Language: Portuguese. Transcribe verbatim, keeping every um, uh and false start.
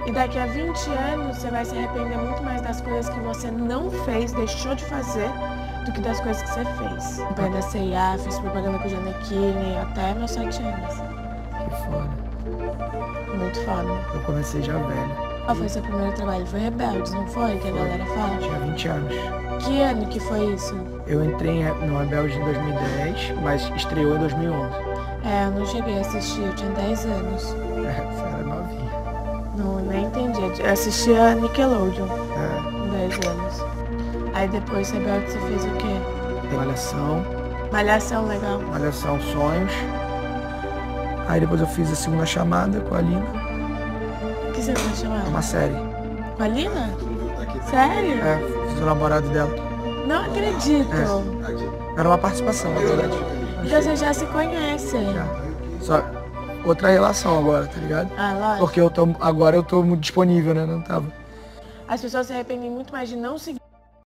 E daqui a vinte anos você vai se arrepender muito mais das coisas que você não fez, deixou de fazer, do que das coisas que você fez. Comprei da C e A, fiz propaganda com o Janequine até meus sete anos. Que foda. Muito foda. Eu comecei já velho. Qual foi seu primeiro trabalho? Foi Rebeldes, não foi? Que a galera fala? Tinha vinte anos. Que ano que foi isso? Eu entrei no Rebeldes em dois mil e dez, mas estreou em dois mil e onze. É, eu não cheguei a assistir, eu tinha dez anos. É, você era novinha. Não, nem entendi. Eu assistia Nickelodeon, É. com dez anos. Aí depois Rebeldes você fez o quê? Tem Malhação. Malhação, legal. Malhação Sonhos. Aí depois eu fiz a segunda chamada com a Lina. O que você vai chamar? Uma série. Com a Lina? Sério? É, fiz o namorado dela. Não acredito. É. Era uma participação, na verdade. Então vocês já se conhecem. Já. Só outra relação agora, tá ligado? Ah, lógico. Porque eu tô, agora eu tô muito disponível, né? Não tava. As pessoas se arrependem muito mais de não seguir